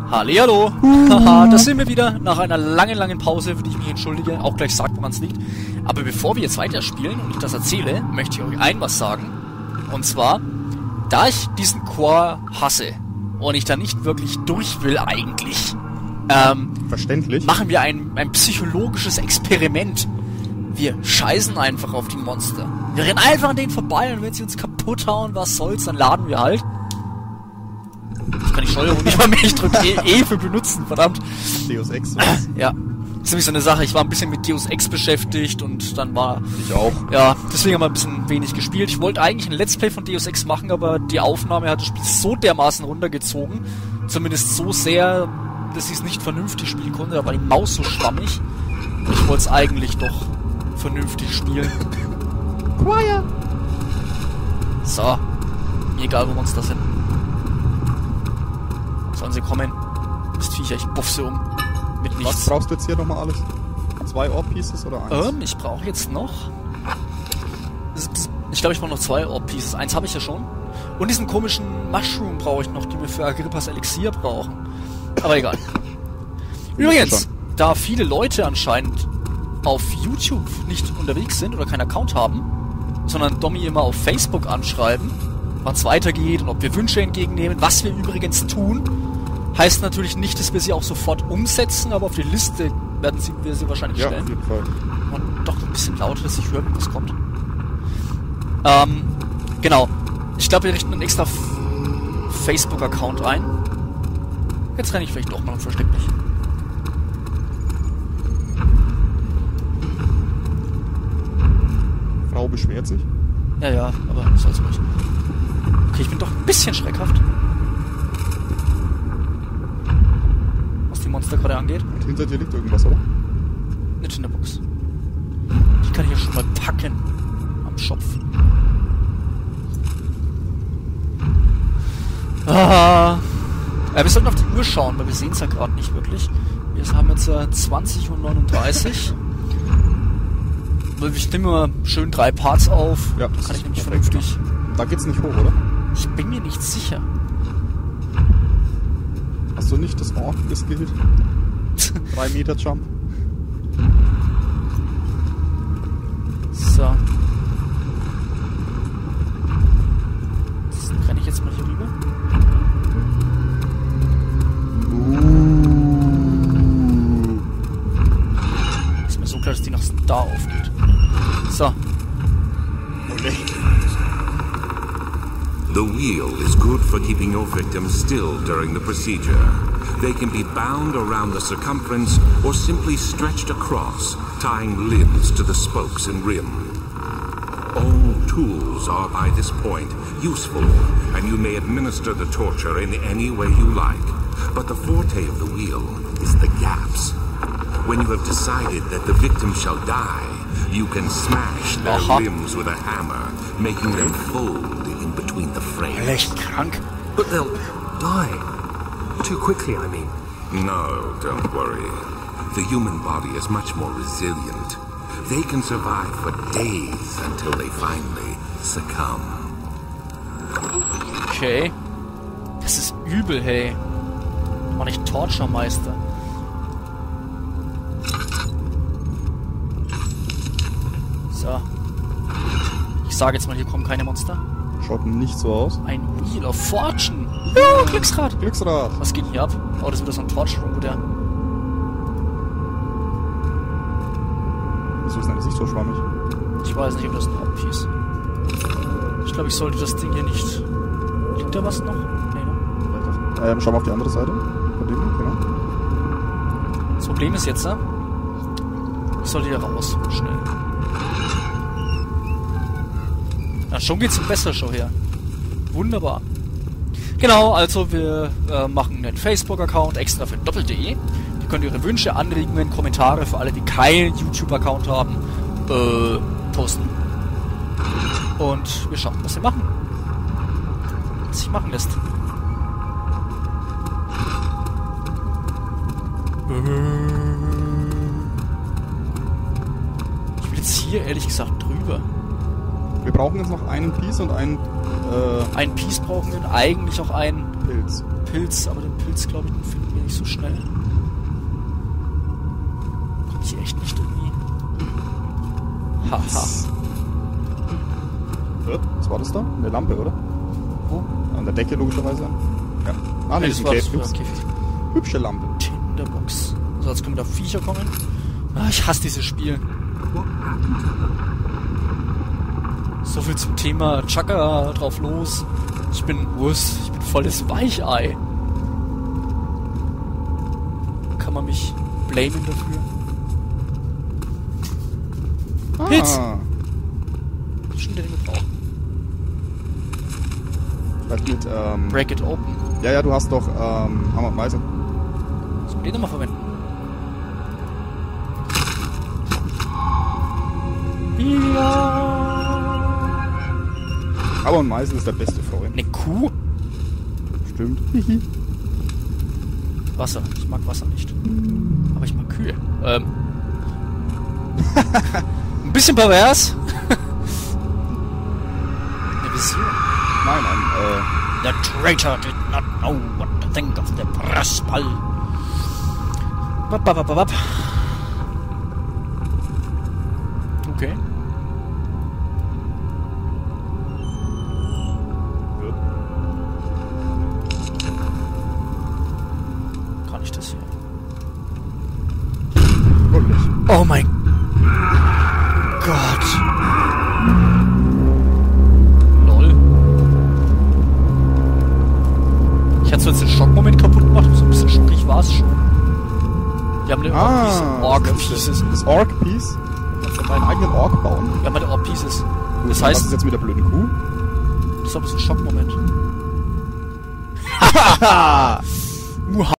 Hallihallo! Haha, da sind wir wieder nach einer langen Pause, für die ich mich entschuldige. Auch gleich sagt, woran es liegt. Aber bevor wir jetzt weiterspielen und ich das erzähle, möchte ich euch was sagen. Und zwar, da ich diesen Core hasse und ich da nicht wirklich durch will eigentlich, verständlich, machen wir ein psychologisches Experiment. Wir scheißen einfach auf die Monster. Wir rennen einfach an denen vorbei und wenn sie uns kaputt hauen, was soll's, dann laden wir halt. Ich kann die Steuerung nicht mal mehr, ich drücke E für benutzen, verdammt. Deus Ex. Ja, das ist nämlich so eine Sache, ich war ein bisschen mit Deus Ex beschäftigt und dann war... Ich auch. Ja, deswegen haben wir ein bisschen wenig gespielt. Ich wollte eigentlich ein Let's Play von Deus Ex machen, aber die Aufnahme hat das Spiel so dermaßen runtergezogen, zumindest so sehr, dass ich es nicht vernünftig spielen konnte, da war die Maus so schwammig. Und ich wollte es eigentlich doch vernünftig spielen. Quiet! So, mir egal, wo wir uns das sind. Sollen sie kommen? Bist Viecher, ich buff sie um. Mit nichts. Was brauchst du jetzt hier nochmal alles? 2 Orb-Pieces oder 1? Ich brauche jetzt noch... Ich glaube, ich brauche noch 2 Orb-Pieces. 1 habe ich ja schon. Und diesen komischen Mushroom brauche ich noch, die wir für Agrippas Elixier brauchen. Aber egal. Übrigens, da viele Leute anscheinend auf YouTube nicht unterwegs sind oder keinen Account haben, sondern Domi immer auf Facebook anschreiben, wann es weitergeht und ob wir Wünsche entgegennehmen, was wir übrigens tun, heißt natürlich nicht, dass wir sie auch sofort umsetzen, aber auf die Liste werden wir sie wahrscheinlich stellen. Ja, auf jeden Fall. Und doch ein bisschen lauter, dass ich höre, wenn was kommt. Genau. Ich glaube, wir richten einen extra Facebook-Account ein. Jetzt renne ich vielleicht doch mal und versteck mich. Frau beschwert sich. Ja, aber das soll's ruhig. Okay, ich bin doch ein bisschen schreckhaft. Was die Monster gerade angeht. Und hinter dir liegt irgendwas, oder? Eine Tinderbox. Die kann ich ja schon mal packen. Am Schopf. Wir sollten auf die Uhr schauen, weil wir sehen es ja gerade nicht wirklich. Wir haben jetzt 20:39 Uhr. Ich nehme mal schön 3 Parts auf. Ja, das kann ich nämlich vernünftig. Da geht's nicht hoch, oder? Ich bin mir nicht sicher. Hast du nicht das Ork geskillt? 3 Meter Jump. So. Das renne ich jetzt mal hier rüber. Ist mir so klar, dass die nach da aufgeht. So. Okay. The wheel is good for keeping your victims still during the procedure. They can be bound around the circumference or simply stretched across, tying limbs to the spokes and rim. All tools are by this point useful, and you may administer the torture in any way you like. But the forte of the wheel is the gaps. When you have decided that the victim shall die, you can smash their limbs with a hammer, making them fold in between the frames. Echt krank. But they'll die. Too quickly, I mean. No, don't worry. The human body is much more resilient. They can survive for days until they finally succumb. Okay. Das ist übel, hey. War nicht Torture-Meister. So. Ich sage jetzt mal, hier kommen keine Monster. Schaut nicht so aus. Ein Wheel of Fortune. Ja, Glücksrad. Glücksrad. Was geht denn hier ab? Oh, das ist wieder so ein Torture-Room, wo der... Wieso ist denn das nicht so schwammig? Ich weiß nicht, ob das ein Hauptpiece. Ich glaube, ich sollte das Ding hier nicht... Liegt da was noch? Nee, ne? Schau mal auf die andere Seite. Von dem, genau. Das Problem ist jetzt, ich sollte hier raus. Schnell. Ja, schon geht's ihm besser, schau her. Wunderbar. Genau, also wir machen einen Facebook-Account extra für Doppel.de. Die könnt ihr ihre Wünsche, Anregungen, Kommentare für alle, die keinen YouTube-Account haben, posten. Und wir schauen, was wir machen. Was sich machen lässt. Ich will jetzt hier ehrlich gesagt drüber. Wir brauchen jetzt noch einen Piece und einen... Ein Piece brauchen wir, eigentlich auch einen Pilz. Pilz, aber den Pilz, glaube ich, den finden wir nicht so schnell. Kommt hier echt nicht irgendwie. Haha. Was war das da? Eine Lampe, oder? Wo? An der Decke logischerweise. Ja. Ah, nee, das ist ein Käfig. Hübsche Lampe. Tinderbox. So, jetzt können wir da Viecher kommen. Ah, ich hasse dieses Spiel. So viel zum Thema Chaka drauf los. Ich bin volles Weichei. Kann man mich blamen dafür? Pilz! Schon den wir brauchen. Vielleicht mit, Break it open. Ja, du hast doch, Hammer und Meißel. Sollen wir den nochmal verwenden? Ja. Hammer und Meißel ist der beste Freund. Eine Kuh? Stimmt. Wasser. Ich mag Wasser nicht. Aber ich mag Kühe. Ein bisschen pervers. Eine Vision. Nein, The traitor did not know what to think of the Pressball. Okay. Kann ich das hier? wirklich. Oh mein Gott. Lol. Ich hatte so jetzt den Schockmoment kaputt gemacht, so ein bisschen schockig war es schon. Wir haben eine Orc-Pieces. Das Orc-Piece? Kannst du deinen eigenen Orc bauen? Wir haben eine Orc-Pieces. Das Was heißt, ist jetzt mit der blöden Kuh? das ist aber so ein Schockmoment.